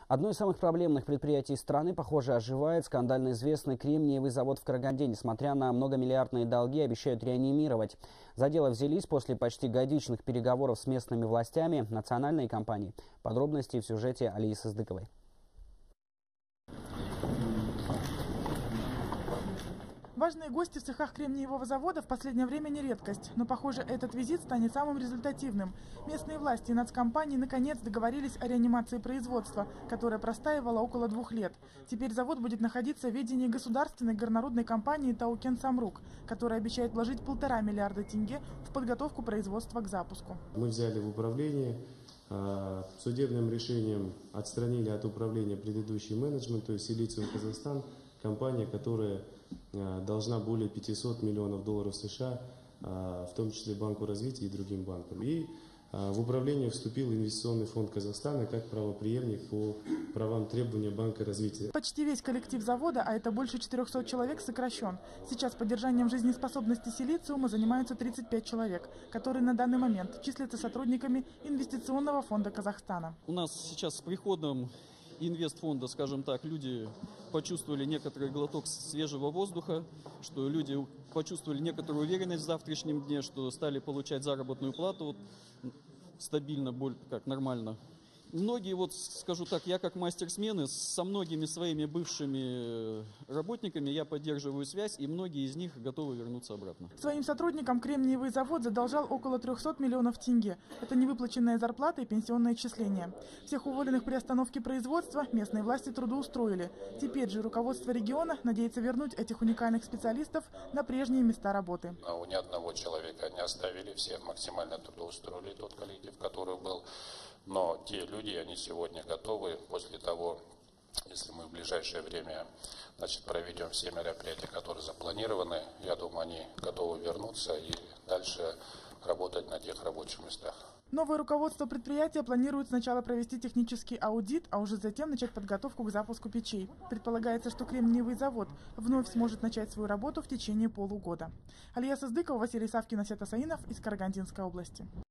Одно из самых проблемных предприятий страны, похоже, оживает. Скандально известный кремниевый завод в Караганде, несмотря на многомиллиардные долги, обещают реанимировать. За дело взялись после почти годичных переговоров с местными властями национальной компании. Подробности в сюжете Алии Сыздыковой. Важные гости в цехах кремниевого завода в последнее время не редкость. Но, похоже, этот визит станет самым результативным. Местные власти и нацкомпании наконец договорились о реанимации производства, которое простаивало около 2 лет. Теперь завод будет находиться в ведении государственной горнорудной компании Таукен Самрук, которая обещает вложить 1,5 миллиарда тенге в подготовку производства к запуску. Мы взяли в управление. Судебным решением отстранили от управления предыдущий менеджмент, то есть Силициум Казахстан, компания, которая должна более 500 миллионов долларов США, в том числе Банку развития и другим банкам. И в управление вступил Инвестиционный фонд Казахстана как правопреемник по правам требования Банка развития. Почти весь коллектив завода, а это больше 400 человек, сокращен. Сейчас поддержанием жизнеспособности Силициума занимаются 35 человек, которые на данный момент числятся сотрудниками Инвестиционного фонда Казахстана. У нас сейчас с приходом инвестфонда, скажем так, люди почувствовали некоторый глоток свежего воздуха, что люди почувствовали некоторую уверенность в завтрашнем дне, что стали получать заработную плату стабильно, как нормально. Многие, скажу так, я как мастер смены со многими своими бывшими работниками я поддерживаю связь, и многие из них готовы вернуться обратно. Своим сотрудникам кремниевый завод задолжал около 300 миллионов тенге. Это невыплаченная зарплата и пенсионное отчисление. Всех уволенных при остановке производства местные власти трудоустроили. Теперь же руководство региона надеется вернуть этих уникальных специалистов на прежние места работы. У ни одного человека не оставили, всех максимально трудоустроили, тот коллектив, который был. Но те люди, они сегодня готовы после того, если мы в ближайшее время проведем все мероприятия, которые запланированы, я думаю, они готовы вернуться и дальше работать на тех рабочих местах. Новое руководство предприятия планирует сначала провести технический аудит, а уже затем начать подготовку к запуску печей. Предполагается, что кремниевый завод вновь сможет начать свою работу в течение полугода. Алия Сыздыкова, Василий Савкин, Асет Асаинов из Карагандинской области.